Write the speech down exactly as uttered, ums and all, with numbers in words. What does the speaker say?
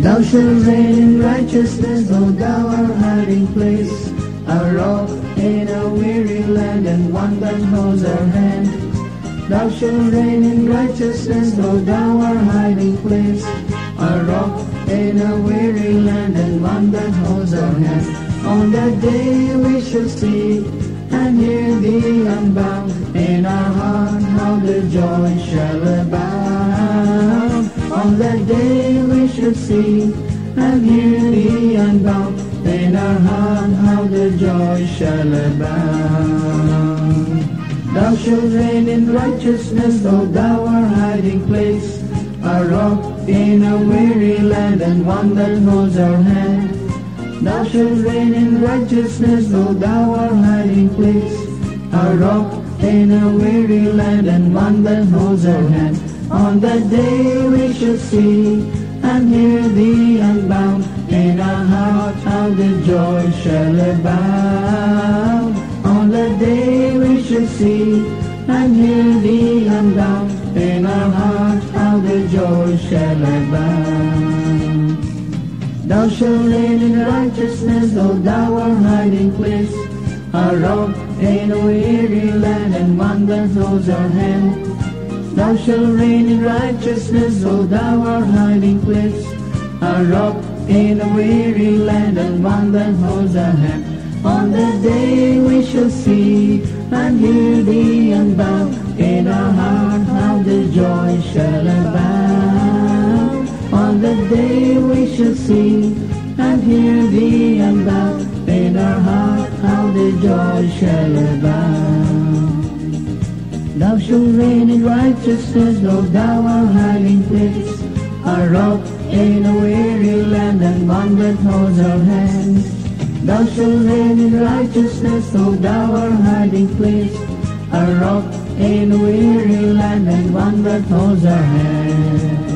Thou shalt reign in righteousness, O thou our hiding place, a rock in a weary land, and one that holds our hand. Thou shalt reign in righteousness, O thou our hiding place, a rock in a weary land, and one that holds our hand. On that day we shall see and hear thee unbound, in our heart how the joy shall abound. On that day we shall see and hear thee unbound, in our heart how the joy shall abound. Thou shalt reign in righteousness, O thou our hiding place, a rock in a weary land, and one that holds our hand. Thou shalt reign in righteousness, O thou our hiding place, a rock in a weary land, and one that holds our hand. On that day we shall see and hear thee unbound, in our heart how the joy shall abound. On that day we shall see and hear thee unbound, in our heart how the joy shall abound. Thou shalt reign in righteousness, O thou our hiding place, a rock in a weary land, and one that holds our hand. Thou shalt reign in righteousness, O thou our hiding place, a rock in a weary land, and one that holds our hand. On that day we shall see and hear thee unbound, in our heart how the joy shall abound. On that day we shall see and hear thee unbound, in our heart how the joy shall abound. Thou shalt reign in righteousness, O thou our hiding place, a rock in a weary land, and one that holds our hand. Thou shalt reign in righteousness, O thou our hiding place, a rock in a weary land, and one that holds our hand.